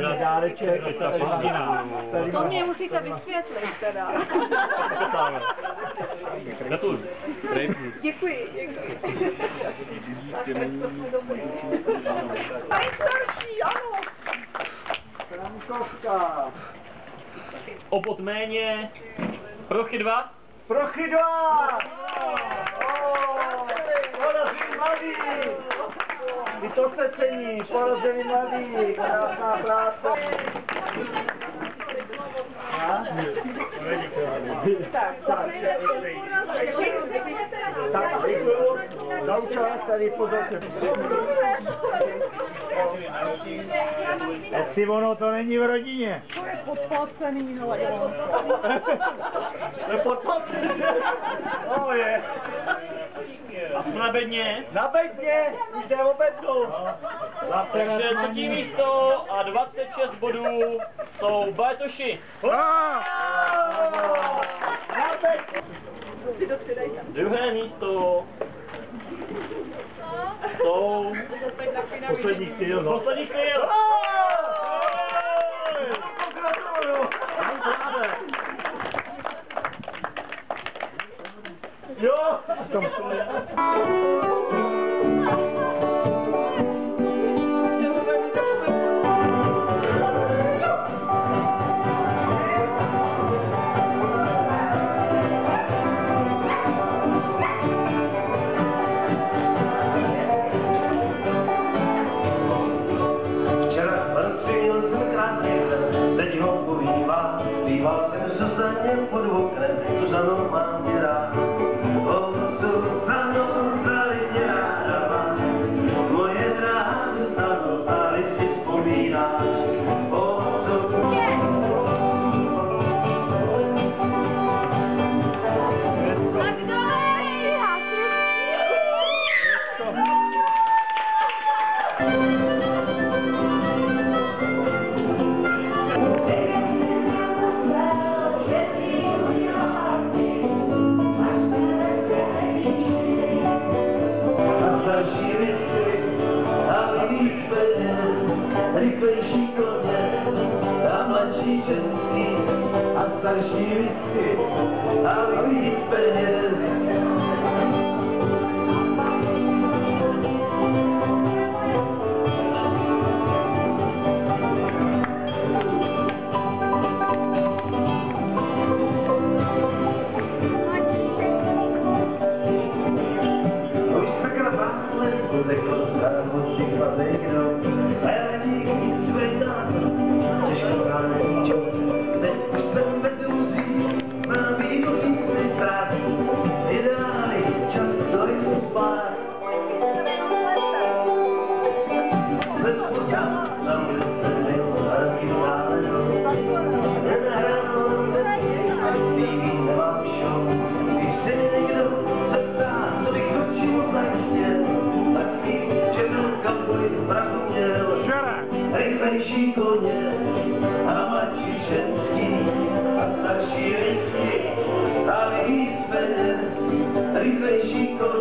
dáreček, ta hrdina. To mě musíte vysvětlit teda. Gratuluju. Děkuji, děkuji. Nejstarší, ano. Frankovka. Opot méně. Prochy 2. Prochy 2! Porazili mladí! I to se cení, porazili mladí, krásná práce. Tak, děkuju. Naučila tady pozor. Jestli ono to není v rodině. To je podplacený, ale jo. To je podplacený. O je. A co na bedně? Na bedně, už jde o bednu. Takže třetí místo a 26 bodů jsou Bajtoši. Na bedně. Druhé místo jsou Poslední chvíl, no. poslední chvíl. Jo! Býval jsem Zuzaně pod oknem, Zuzanou mám tě rád. O Zuzano, zdali tě ráda mám. Moje drahá Zuzano, zdali si vzpomínáš. O rychlejší koně a mladší ženský a starší whisky a víc peněz. Už sakra bále utekl od těch svatých rok. Teď už jsem bez iluzí, mám východní strach, ideální čas dojdu spát. Bez pořád na ulice byl hradky stále nenahráno TV nemám show. Když se mě někdo zeptá, co bych do života chtěl, tak vím, že byl cowboy pravdu měl. Rychlejší koně a mladší ženský a starší whisky a víc peněz. Rychlejší koně